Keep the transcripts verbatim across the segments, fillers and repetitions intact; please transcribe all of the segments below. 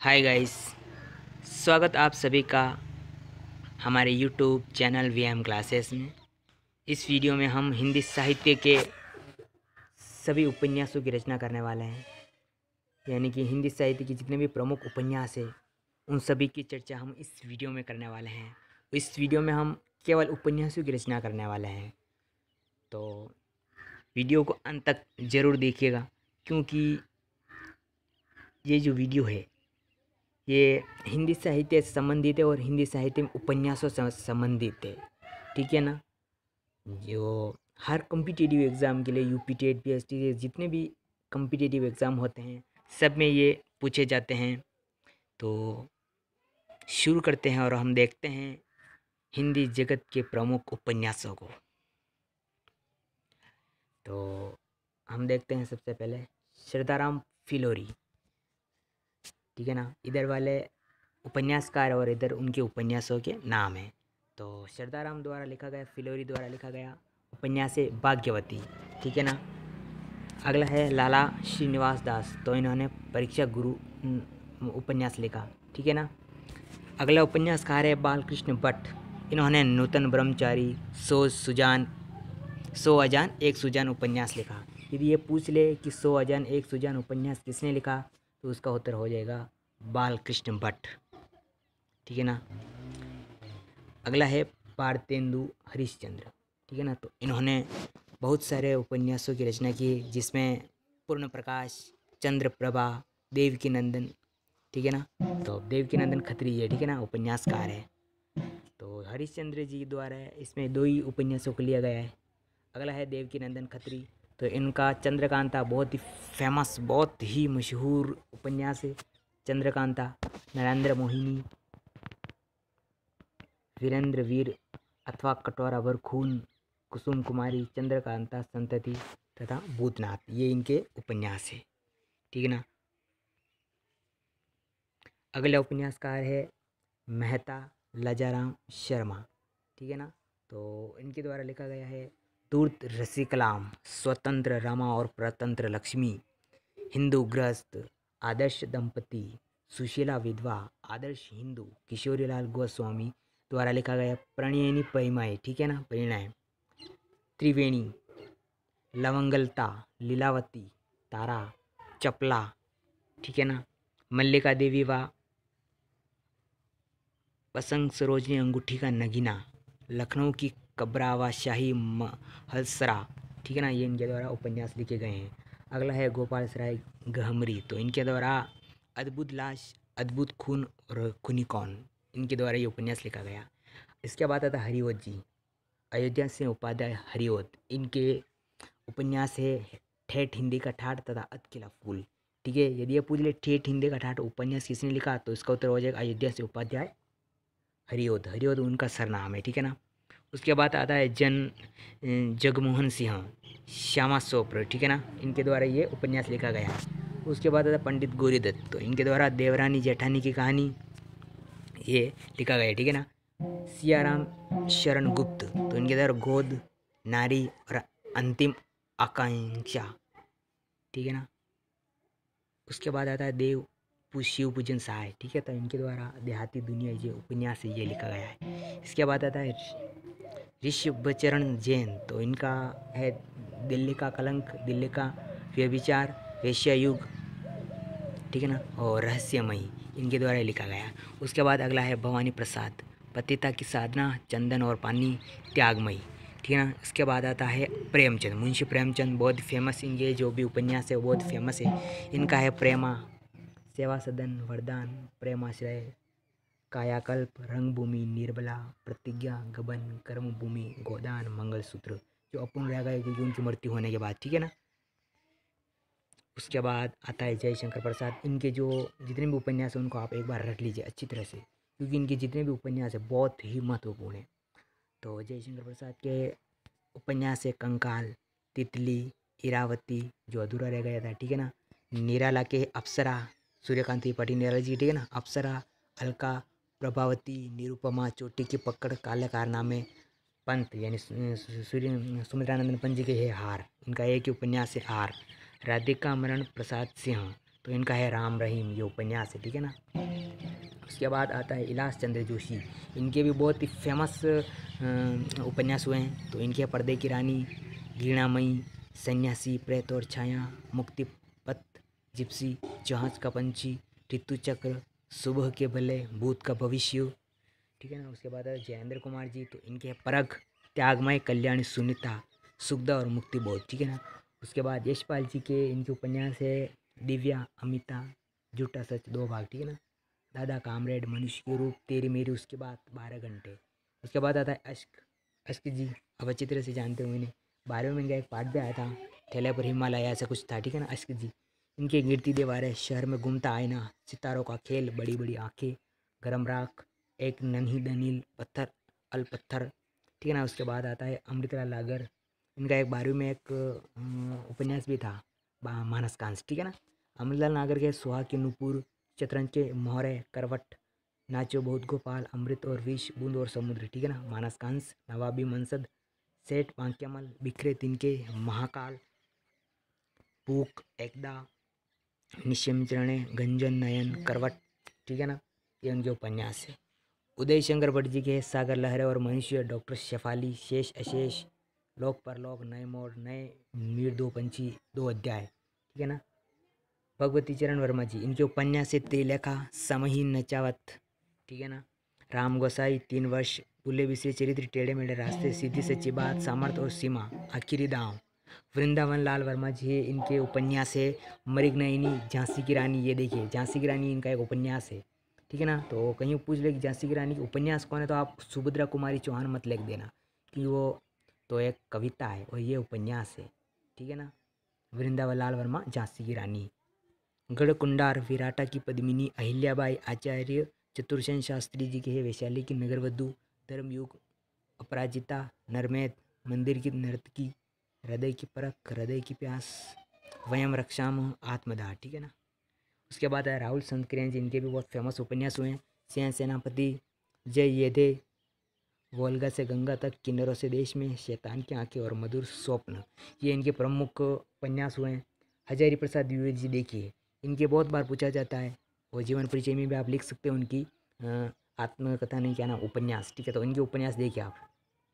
Hi guys, स्वागत आप सभी का हमारे YouTube channel V M classes में। इस वीडियो में हम हिंदी साहित्य के सभी उपन्यासों की रचना करने वाले हैं, यानी कि हिंदी साहित्य के जितने भी प्रमुख उपन्यास हैं उन सभी की चर्चा हम इस वीडियो में करने वाले हैं। इस वीडियो में हम केवल उपन्यासों की रचना करने वाले हैं, तो वीडियो को अंत तक ज़रूर देखिएगा, क्योंकि ये जो वीडियो है ये हिंदी साहित्य से संबंधित है और हिंदी साहित्य में उपन्यासों से संबंधित है। ठीक है ना। जो हर कॉम्पिटिटिव एग्ज़ाम के लिए UP TET P S T जितने भी कॉम्पिटिटिव एग्ज़ाम होते हैं सब में ये पूछे जाते हैं। तो शुरू करते हैं और हम देखते हैं हिंदी जगत के प्रमुख उपन्यासों को। तो हम देखते हैं सबसे पहले श्रद्धाराम फिलोरी। ठीक है ना। इधर वाले उपन्यासकार और इधर उनके उपन्यासों के नाम हैं। तो श्रद्धाराम द्वारा लिखा गया, फिलोरी द्वारा लिखा गया उपन्यास है भाग्यवती। ठीक है ना। अगला है लाला श्रीनिवास दास, तो इन्होंने परीक्षा गुरु उपन्यास लिखा। ठीक है ना। अगला उपन्यासकार है बालकृष्ण भट्ट, इन्होंने नूतन ब्रह्मचारी, सौ सुजान सौ अजान एक सुजान उपन्यास लिखा। यदि ये पूछ ले कि सौ अजान एक सुजान उपन्यास किसने लिखा, तो उसका उत्तर हो जाएगा बालकृष्ण भट्ट। ठीक है ना। अगला है भारतेंदु हरिश्चंद्र। ठीक है ना। तो इन्होंने बहुत सारे उपन्यासों की रचना की, जिसमें पूर्ण प्रकाश, चंद्र प्रभा, देवकी नंदन। ठीक है ना। तो देवकी नंदन खत्री है, ठीक है ना, उपन्यासकार है। तो हरिश्चंद्र जी द्वारा इसमें दो ही उपन्यासों को लिया गया है। अगला है देवकी नंदन खत्री, तो इनका चंद्रकांता बहुत ही फेमस, बहुत ही मशहूर उपन्यास है। चंद्रकांता, नरेंद्र मोहिनी, वीरेंद्र वीर अथवा कटोरा भर खून, कुसुम कुमारी, चंद्रकांता संतति तथा भूतनाथ, ये इनके उपन्यास है। ठीक है ना। अगला उपन्यासकार है मेहता लजाराम शर्मा। ठीक है ना। तो इनके द्वारा लिखा गया है धूर्त रसिकलाम, स्वतंत्र रमा और प्रतंत्र लक्ष्मी, हिंदू गृहस्थ, आदर्श दंपति, सुशीला विधवा, आदर्श हिंदू, किशोरीलाल गोस्वामी द्वारा लिखा गया प्रणयनी परिमय। ठीक है ना, परिणय, त्रिवेणी, लवंगलता, लीलावती, तारा, चपला। ठीक है ना। मल्लिका देवी व पसंग सरोजनी अंगूठी का नगीना, लखनऊ की कब्रावा शाही हलसरा। ठीक है ना। ये इनके द्वारा उपन्यास लिखे गए हैं। अगला है गोपाल सराय गहमरी, तो इनके द्वारा अद्भुत लाश, अद्भुत खून और खूनी कौन, इनके द्वारा ये उपन्यास लिखा गया। इसके बाद आता हरिवत जी, अयोध्या सिंह उपाध्याय हरिवत, इनके उपन्यास है ठेठ हिंदी का ठाठ तथा अतकिला फूल। ठीक है। यदि ये पूछ ले ठेठ हिंदी का ठाठ उपन्यास किसने लिखा, तो इसका उत्तर हो जाएगा अयोध्या सिंह उपाध्याय हरिवत। हरिवत उनका सरनाम है। ठीक है ना। उसके बाद आता है जन जगमोहन सिंह, श्यामा चोपड़ा। ठीक है ना। इनके द्वारा ये उपन्यास लिखा गया। उसके बाद आता है पंडित गौरीदत्त, तो इनके द्वारा देवरानी जेठानी की कहानी ये लिखा गया। ठीक है ना। सियाराम शरण गुप्त, तो इनके द्वारा गोद, नारी और अंतिम आकांक्षा। ठीक है ना। उसके बाद आता है देव शिव पूजन सहाय। ठीक है। तो इनके द्वारा देहाती दुनिया ये उपन्यास ये लिखा गया है। इसके बाद आता है ऋषभचरण जैन, तो इनका है दिल्ली का कलंक, दिल्ली का व्यभिचार, वेश्या युग। ठीक है ना। और रहस्यमयी, इनके द्वारा लिखा गया। उसके बाद अगला है भवानी प्रसाद, पतिता की साधना, चंदन और पानी, त्यागमयी। ठीक है ना। इसके बाद आता है प्रेमचंद, मुंशी प्रेमचंद, बहुत फेमस, इनके जो भी उपन्यास है वो बहुत फेमस है। इनका है प्रेमा, सेवा सदन, वरदान, प्रेमाश्रय, कायाकल्प, रंगभूमि, निर्बला, प्रतिज्ञा, गबन, कर्मभूमि, गोदान, मंगलसूत्र, जो अपूर्ण रह गए क्योंकि उनकी मृत्यु होने के बाद। ठीक है ना। उसके बाद आता है जयशंकर प्रसाद, इनके जो जितने भी उपन्यास हैं उनको आप एक बार रख लीजिए अच्छी तरह से, क्योंकि इनके जितने भी उपन्यास हैं बहुत ही महत्वपूर्ण है। तो जयशंकर प्रसाद के उपन्यास है कंकाल, तितली, इरावती जो अधूरा रह गया था। ठीक है ना। निराला के अप्सरा, सूर्यकांत त्रिपाठी निराला जी। ठीक है ना। अप्सरा, अलका, प्रभावती, निरुपमा, चोटी की पकड़, काले कारनामे, पंत यानी सूर्य सुमित्रानंदन पंत जी के है हार, इनका एक ही उपन्यास है हार। राधिका मरण प्रसाद सिंह, तो इनका है राम रहीम, ये उपन्यास है, ठीक है ना। उसके बाद आता है इलास चंद्र जोशी, इनके भी बहुत ही फेमस उपन्यास हुए हैं। तो इनके पर्दे की रानी, घृणामयी, सन्यासी, प्रेत और छाया, मुक्ति पथ, जिप्सी, जहाज का पंछी, ऋतु चक्र, सुबह के भले, भूत का भविष्य, ठीक है ना। उसके बाद है जयेंद्र कुमार जी, तो इनके है परख, त्यागमय, कल्याणी, सुनीता, सुखदा और मुक्तिबोध, ठीक है ना। उसके बाद यशपाल जी के इनके उपन्यास है दिव्या, अमिता, झूठा सच, दो भाग, ठीक है ना। दादा कामरेड, मनुष्य के रूप, तेरी मेरी, उसके बाद बारह घंटे। उसके बाद आता है अश्क, अश्क जी अब अच्छी तरह से जानते हो इन्हें, बारहवें में इनका एक पाठ भी आया था, ठेले पर हिमालय ऐसा कुछ था, ठीक है ना। अश्क जी, इनके गिरती दीवारें, शहर में घूमता आईना, सितारों का खेल, बड़ी बड़ी आंखें, गरम राख, एक नन्ही दनील, पत्थर अल पत्थर, ठीक है ना। उसके बाद आता है अमृतलाल लागर, इनका एक बारहवीं में एक अ, उपन्यास भी था, बा- मानस कांस, ठीक है ना। अमृतलाल नागर के सुहाग के नूपुर, शतरंज के मोहरे, करवट, नाचो बहुत गोपाल, अमृत और विष, बूंद और समुद्र, ठीक है ना। मानस कांस, नवाबी मनसद, सेठ पांक्यामल, बिखरे तिनके, महाकाल, पूक, एकदा, निश्चयचरणे, गंजन नयन, करवट, ठीक है ना। ये उनके उपन्यास है। उदय शंकर भट्ट जी के सागर लहरें और मनुष्य, डॉक्टर शेफाली, शेष अशेष, लोक परलोक, नए मोड़, नए मीर, दो पंछी, दो अध्याय, ठीक है ना। भगवती चरण वर्मा जी, इनके उपन्यास है त्रिलेखा, समहीन, नचावत, ठीक है ना। राम गोसाई, तीन वर्ष, बुले बिसरे चरित्र, टेढ़े मेढ़े रास्ते, सीधी सच्ची बात, सामर्थ और सीमा, आखिरी दांव। वृंदावन लाल वर्मा जी है, इनके उपन्यास है मृगनयनी, झांसी की रानी, ये देखिए झांसी की रानी इनका एक उपन्यास है, ठीक है ना। तो कहीं पूछ ले कि झांसी की रानी की उपन्यास कौन है, तो आप सुभद्रा कुमारी चौहान मत लिख देना, कि वो तो एक कविता है और ये उपन्यास है, ठीक है ना। वृंदावन लाल वर्मा, झांसी की रानी। गढ़कुंडार, विराटा की पद्मिनी, अहिल्याबाई, आचार्य चतुर्सेन शास्त्री जी के है वैशाली की नगरवधु, धर्मयुग, अपराजिता, नरमेद, मंदिर की नर्तकी, हृदय की परख, हृदय की प्यास, वयम रक्षाम, आत्मदाह, ठीक है ना। उसके बाद है राहुल संतकरिया जी, इनके भी बहुत फेमस उपन्यास हुए हैं, सेन सेनापति, जय येदे, वोल्गा से गंगा तक, किन्नरों से देश में, शैतान की आंखें और मधुर स्वप्न, ये इनके प्रमुख उपन्यास हुए हैं। हजारी प्रसाद द्विवेदी जी देखिए, इनके बहुत बार पूछा जाता है, और जीवन परिचय में भी आप लिख सकते हो उनकी अ, आत्मकथा नहीं क्या नाम उपन्यास, ठीक है। तो इनके उपन्यास देखिए आप,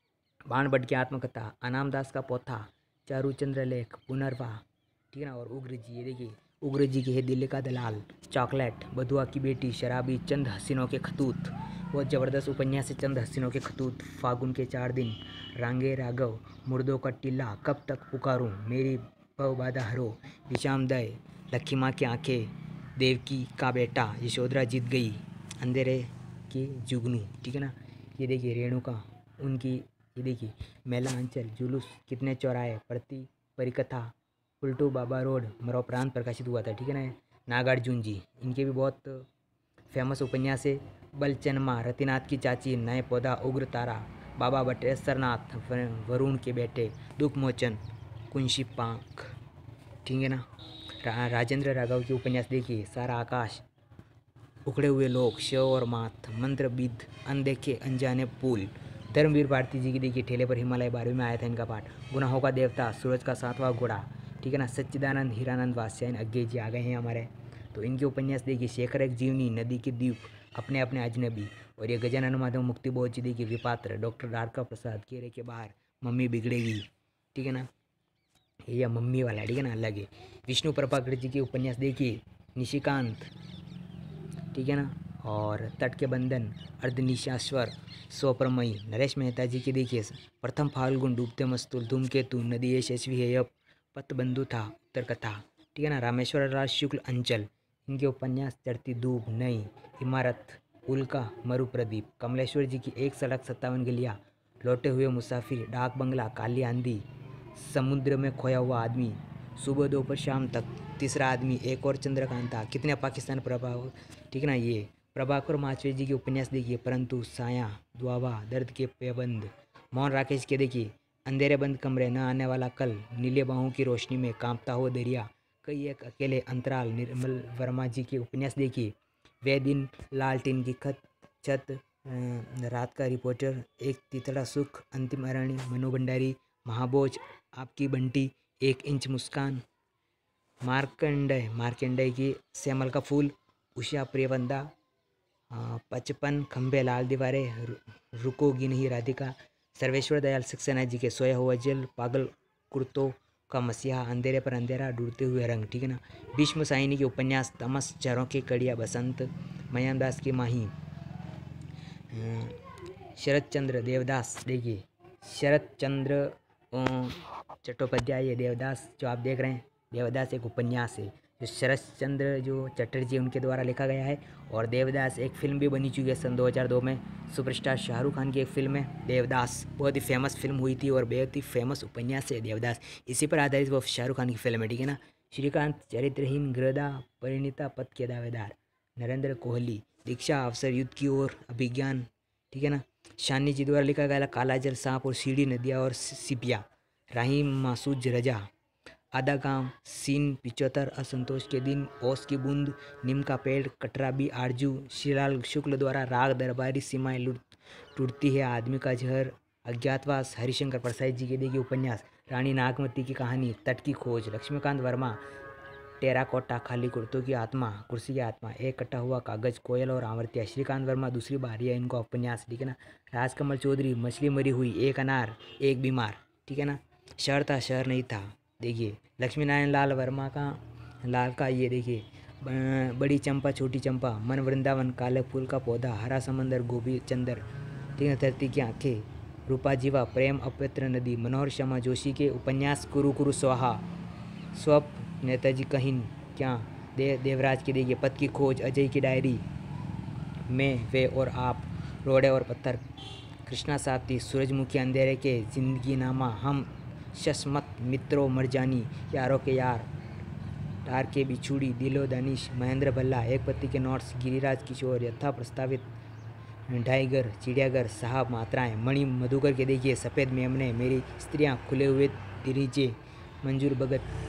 बाण भट्ट की आत्मकथा, अनाम दास का पोथा, चारूचंद्र लेख, पुनर्वा, ठीक है ना। और उग्र जी, ये देखिए उग्र जी की है दिल्ली का दलाल, चॉकलेट, बधुआ की बेटी, शराबी, चंद हसीनों के खतूत, बहुत ज़बरदस्त उपन्यास है चंद हसीनों के खतूत, फागुन के चार दिन, रांगे राघव, मुर्दों का टिल्ला, कब तक पुकारूं, मेरी भव बाधा हरो, विषामदय, लक्ष्मी माँ की आंखें, देवकी का बेटा, यशोधरा जीत गई, अंधेरे की जुगनू, ठीक है ना। ये देखिए रेणुका, उनकी, ये देखिए मेला अंचल, जुलूस, कितने चौराहे, प्रति परिकथा, उल्टू बाबा रोड, मरोपरांत प्रकाशित हुआ था, ठीक है ना। नागार्जुन जी, इनके भी बहुत फेमस उपन्यास है, बलचनमा, रतिनाथ की चाची, नए पौधा, उग्र तारा, बाबा बटेश्वरनाथ, वरुण के बेटे, दुख मोचन, कुंशी पांख, ठीक है ना। रा, राजेंद्र राघव के उपन्यास देखिए, सारा आकाश, उखड़े हुए लोग, शव और मात, मंत्रबिद, अनदेखे अनजाने पुल, धर्मवीर भारती जी की देखिए ठेले पर हिमालय, बारहवीं में आया था इनका पाठ, गुनाहों का देवता, सूरज का सातवां घोड़ा, ठीक है ना। सच्चिदानंद, हीरानंद, वात्स्यायन अज्ञे जी आ गए हैं हमारे, तो इनके उपन्यास देखिए, शेखर एक जीवनी, नदी के द्वीप, अपने अपने अजनबी, और ये गजानन माधव, मुक्तिबोध जी देखिए, विपात्र, डॉक्टर द्वारका प्रसाद, घेरे के बाहर, मम्मी बिगड़ेगी, ठीक है ना। ये मम्मी वाला, ठीक है ना, अलग है। विष्णु प्रभाकर जी के उपन्यास देखिए, निशिकांत, ठीक है ना, और तट के बंधन, अर्धनिशाश्वर, स्वप्रमयी, नरेश मेहता जी की देखिए, प्रथम फाल्गुन, डूबते मस्तूल, धूमकेतु, नदी यशस्वी है, अब पतबंधु था, उत्तर कथा, ठीक है ना। रामेश्वर राज शुक्ल, अंचल, इनके उपन्यास चढ़ती धूप, नई इमारत, उल्का, मरुप्रदीप, कमलेश्वर जी की एक सड़क सत्तावन गलियाँ, लौटे हुए मुसाफिर, डाक बंगला, काली आंधी, समुद्र में खोया हुआ आदमी, सुबह दोपहर शाम तक, तीसरा आदमी, एक और चंद्रकांता, कितने पाकिस्तान प्रभाव, ठीक है ना। ये प्रभाकर माचवे जी के उपन्यास देखिए, परंतु, साया, दुआबा, दर्द के पेबंद, मोहन राकेश के देखिए, अंधेरे बंद कमरे, न आने वाला कल, नीले बाहों की रोशनी में, कांपता हुआ दरिया, कई एक अकेले, अंतराल, निर्मल वर्मा जी के उपन्यास देखिए, वे दिन, लालटेन की खत छत, अ, रात का रिपोर्टर, एक तितड़ा सुख, अंतिम अरण्य, मनु भंडारी, महाबोझ, आपकी बंटी, एक इंच मुस्कान, मार्कंडेय मार्कंडेय की श्यामल का फूल, उषा प्रियवंदा, पचपन खंबे लाल दीवारें, रुकोगी नहीं राधिका, सर्वेश्वर दयाल सक्सेना जी के सोया हुआ जल, पागल कुर्तों का मसीहा, अंधेरे पर अंधेरा, ढूंढते हुए रंग, ठीक है ना। भीष्म साहिनी के उपन्यास, तमस, चरों के कड़िया, बसंत, मयानदास की माही, शरद चंद्र देवदास, देखिए शरद चंद्र चट्टोपाध्याय, ये देवदास जो आप देख रहे हैं, देवदास एक उपन्यास है जो शरद चंद्र जो चटर्जी उनके द्वारा लिखा गया है। और देवदास एक फिल्म भी बनी चुकी है सन दो हज़ार दो में, सुपरस्टार शाहरुख खान की एक फिल्म है देवदास, बहुत ही फेमस फिल्म हुई थी और बहुत ही फेमस उपन्यास है देवदास, इसी पर आधारित वो शाहरुख खान की फिल्म है, ठीक है ना। श्रीकांत चरित्रहीन, गृहदा, परिणीता पद के दावेदार, नरेंद्र कोहली, दीक्षा अवसर युद्ध की ओर, अभिज्ञान, ठीक है ना। शानी जी द्वारा लिखा गया काला जल, सांप और सीढ़ी, नदियाँ और सिपिया, राहीम मासूद रजा, आधा गांव, सीन पिचौतर, असंतोष के दिन, ओस की बूंद, नीम का पेड़, कटराबी, आरजू, श्रीलाल शुक्ल द्वारा राग दरबारी, सीमाएं लुट टूटती है, आदमी का जहर, अज्ञातवास, हरिशंकर प्रसाद जी के देखिए उपन्यास, रानी नागमती की कहानी, तट की खोज, लक्ष्मीकांत वर्मा, टेराकोटा, खाली कुर्तों की आत्मा, कुर्सी की आत्मा, एक कटा हुआ कागज, कोयल और आवर्तिया, श्रीकांत वर्मा दूसरी बार, यह इनका उपन्यास, ठीक है ना। राजकमल चौधरी, मछली मरी हुई, एक अनार, एक बीमार, ठीक है ना। शहर था शहर नहीं था, देखिए लक्ष्मी नारायण लाल वर्मा का लाल का ये देखिए, बड़ी चंपा छोटी चंपा, मन वृंदावन, काले फूल का पौधा, हरा समंदर, गोभी चंदर, ठीक है, धरती की आंखें, रूपा जीवा, प्रेम, अपवित्र नदी, मनोहर शर्मा जोशी के उपन्यास, कुरु कुरु स्वाहा, स्वप, नेताजी कहीं क्या, दे देवराज की देखिए पद की खोज, अजय की डायरी, मैं वे और आप, रोड़े और पत्थर, कृष्णा साथी, सूरजमुखी, अंधेरे के, जिंदगी नामा, हम, शस्मत, मित्रों, मरजानी, यारों के यार, टार के बिछुड़ी, दिलो दानिश, महेंद्र भल्ला, एक पत्ती के नोट्स, गिरिराज किशोर, यथा प्रस्तावित, ढाईगर, चिड़ियाघर, साहब, मात्राएं, मणि मधुकर के देखिए सफ़ेद मेमने, मेरी स्त्रियां, खुले हुए दरीचे, मंजूर भगत,